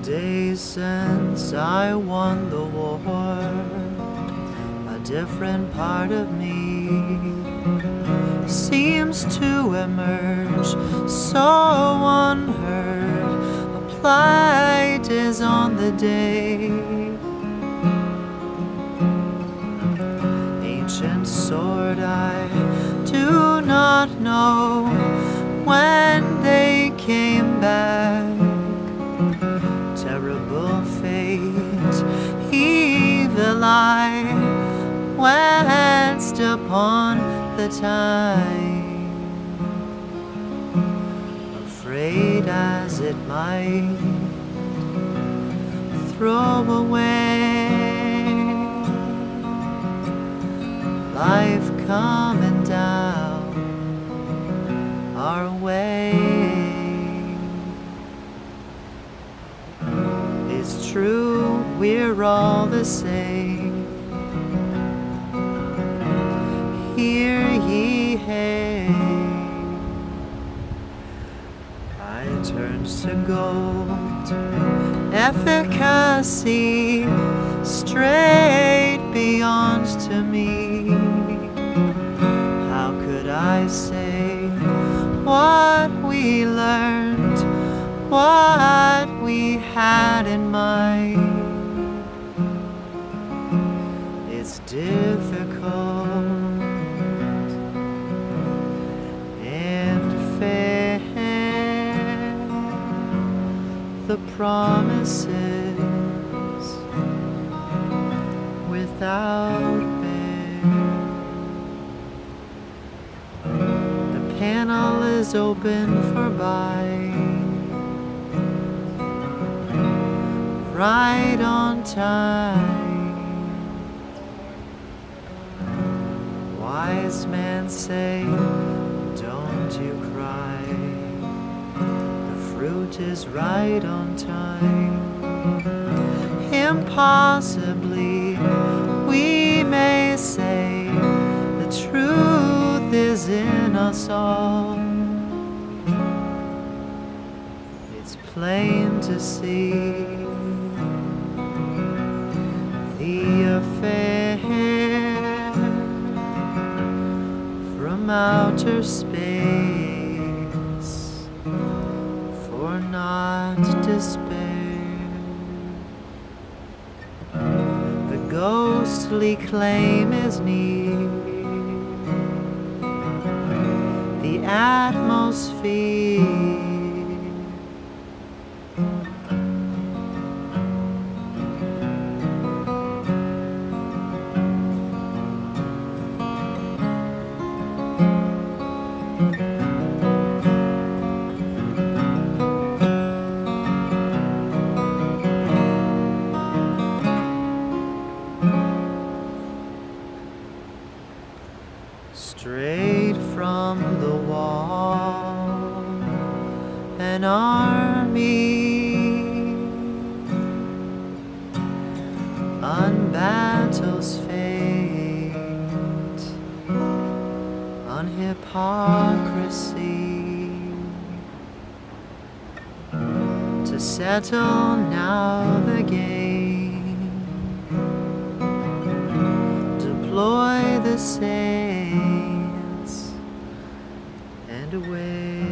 Days since I won the war, a different part of me seems to emerge so unheard. A plight is on the day. Ancient sword, I do not know when they came back. Terrible fate, evil eye, waxed upon the time, afraid as it might throw away life coming down our way. It's true, we're all the same. Hear ye, hey. I turned to gold, efficacy straight beyond to me. How could I say what we learned, what we had in mind? It's difficult and fair, the promises without bear. The panel is open for buying, right on time. Wise men say, don't you cry, the fruit is right on time. Impossibly, we may say, the truth is in us all. It's plain to see the affair from outer space, for not despair. The ghostly claim is near, the atmosphere straight from the wall, an army unbattles fate, on hypocrisy, to settle now the game, deploy the saints and away.